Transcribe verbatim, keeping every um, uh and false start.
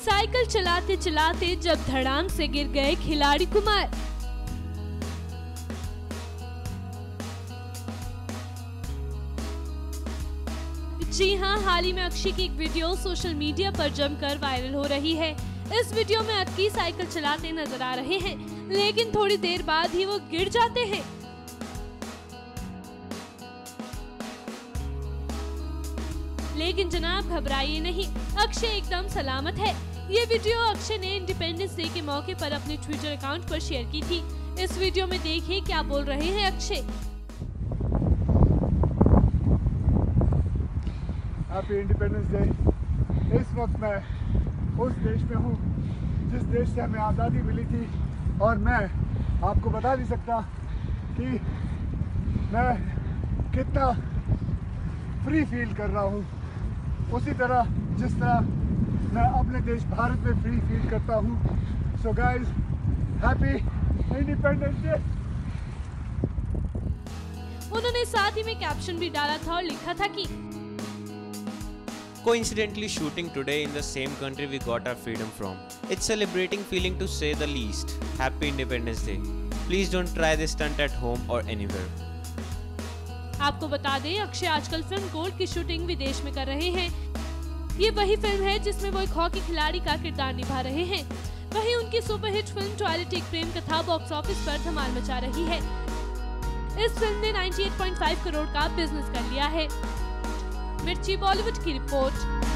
Cycle चलाते चलाते जब धड़ाम से गिर गए खिलाड़ी कुमार। जी हां, हाल ही में अक्षय की एक वीडियो सोशल मीडिया पर जमकर वायरल हो रही है। इस वीडियो में अक्षय साइकिल चलाते नजर आ रहे हैं, लेकिन थोड़ी देर बाद ही वो गिर जाते हैं। लेकिन जनाब घबराइए नहीं, अक्षय एकदम सलामत है। ये वीडियो अक्षय ने इंडिपेंडेंस डे के मौके पर अपने ट्विटर अकाउंट पर शेयर की थी। इस वीडियो में देखिए क्या बोल रहे हैं अक्षय। Happy independence day. इस वक्त मैं उस देश में हूँ जिस देश से हमें आज़ादी मिली थी, और मैं आपको बता नहीं सकता कि मैं कितना फ्री फील कर रहा हूँ, उसी तरह जिस तरह मैं अपने देश भारत में फ्री फील करता हूँ। So guys, happy independence day. उन्होंने साथ ही में कैप्शन भी डाला था और लिखा था कि Coincidentally shooting today in the same country we got our freedom from. It's celebrating feeling to say the least. Happy Independence Day. Please don't try this stunt at home or anywhere. आपको बता दें, अक्षय आजकल film gold की shooting विदेश में कर रहे हैं। ये वही फिल्म है जिसमें वो एक हॉकी खिलाड़ी का किरदार निभा रहे हैं। वहीं उनकी सुपरहिट फिल्म टॉयलेट एक प्रेम कथा बॉक्स ऑफिस पर धमाल मचा रही है। इस फिल्म ने अट्ठानवे पॉइंट पाँच करोड़ का बिजनेस कर लिया है। मिर्ची बॉलीवुड की रिपोर्ट।